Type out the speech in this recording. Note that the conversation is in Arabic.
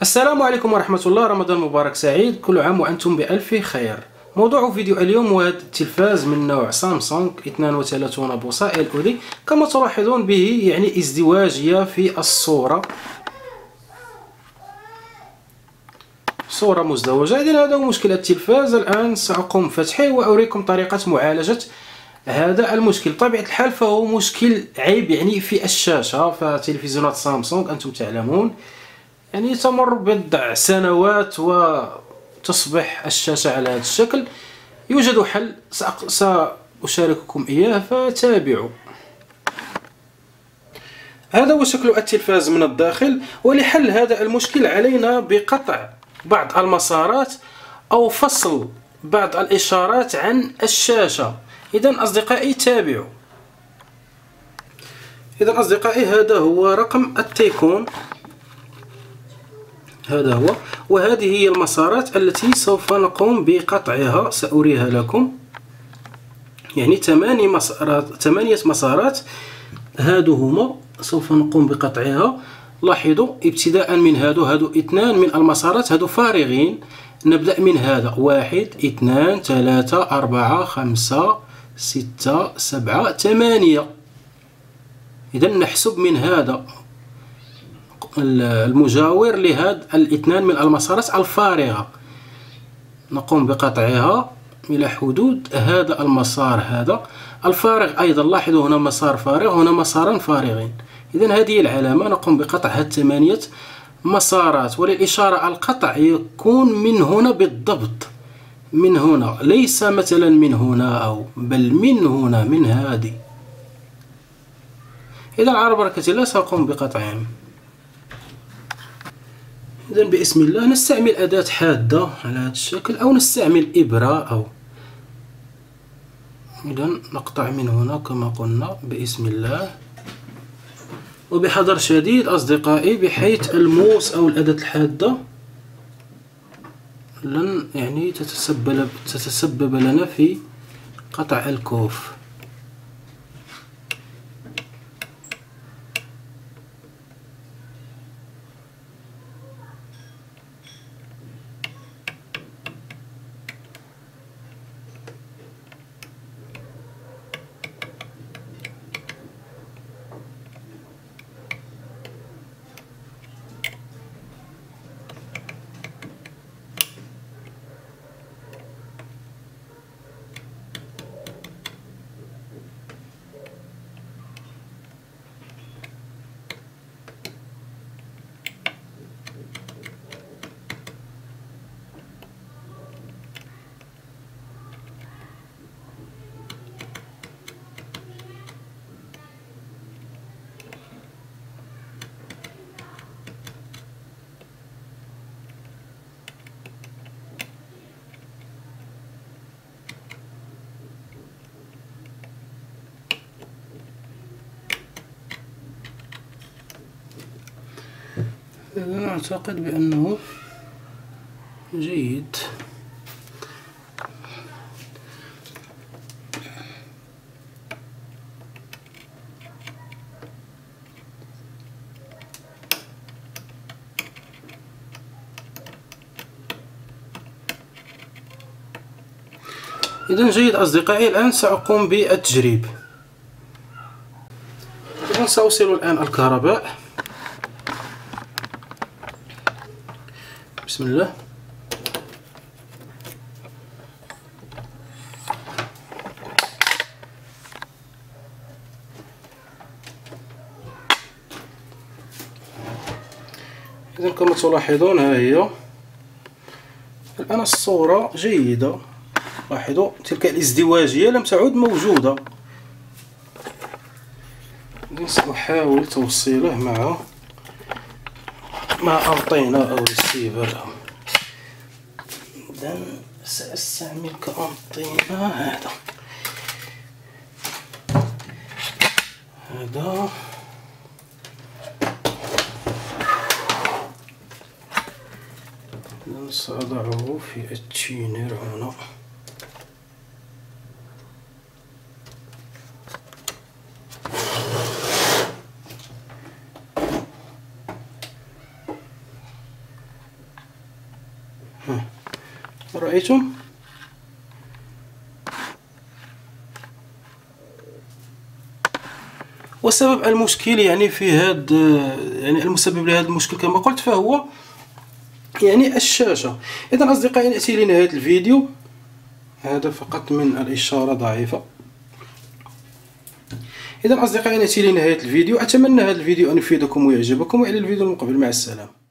السلام عليكم ورحمة الله. رمضان مبارك سعيد، كل عام وأنتم بألف خير. موضوع فيديو اليوم هو هذا التلفاز من نوع سامسونج 32 بوصة LED. كما تلاحظون به يعني ازدواجية في الصورة، صورة مزدوجة. إذن هذا هو مشكل التلفاز. الآن سأقوم بفتحه وأريكم طريقة معالجة هذا المشكل. بطبيعة الحال فهو مشكل عيب يعني في الشاشة، فتلفزيونات سامسونج أنتم تعلمون يعني تمر بضع سنوات وتصبح الشاشة على هذا الشكل. يوجد حل سأشارككم إياه فتابعوا. هذا هو شكل التلفاز من الداخل، ولحل هذا المشكل علينا بقطع بعض المسارات أو فصل بعض الإشارات عن الشاشة. إذن أصدقائي تابعوا. إذن أصدقائي هذا هو رقم التيكون، هذا هو، وهذه هي المسارات التي سوف نقوم بقطعها. سأريها لكم، يعني 8 مسارات هادو هما سوف نقوم بقطعها. لاحظوا ابتداء من هادو 2 من المسارات هادو فارغين. نبدأ من هذا 1 2 3 4 5 6 7 8. إذن نحسب من هذا المجاور لهذا الاثنان من المسارات الفارغة، نقوم بقطعها إلى حدود هذا المسار، هذا الفارغ أيضا. لاحظوا هنا مسار فارغ، هنا مساران فارغين. إذن هذه العلامة، نقوم بقطع هذه 8 مسارات. وللإشارة القطع يكون من هنا بالضبط، من هنا، ليس مثلا من هنا أو بل من هنا، من هذه. إذن على بركة الله سأقوم بقطعهم. إذن بسم الله نستعمل أداة حادة على هذا الشكل، أو نستعمل إبرة أو. إذن نقطع من هنا كما قلنا بسم الله، وبحذر شديد أصدقائي، بحيث الموس أو الأداة الحادة لن يعني تتسبب لنا في قطع الكوف. أنا أعتقد بأنه جيد. إذن جيد أصدقائي. الآن سأقوم بالتجريب. إذن سأوصل الآن الكهرباء. بسم الله. إذن كما تلاحظون ها هي الآن الصورة جيدة. لاحظوا تلك الازدواجية لم تعد موجودة. إذن سأحاول توصيله مع أنطينة أو ريسيفر. إذن سأستعمل كأنطينة هذا. إذن سأضعه في التشينر هنا. رأيتم؟ وسبب المشكل يعني في هذا، يعني المسبب لهذا المشكل كما قلت فهو يعني الشاشة. إذا أصدقائي نأتي لنهاية الفيديو. هذا فقط من الإشارة ضعيفة. إذا أصدقائي نأتي لنهاية الفيديو. أتمنى هذا الفيديو أن يفيدكم ويعجبكم، وإلى الفيديو المقبل. مع السلامة.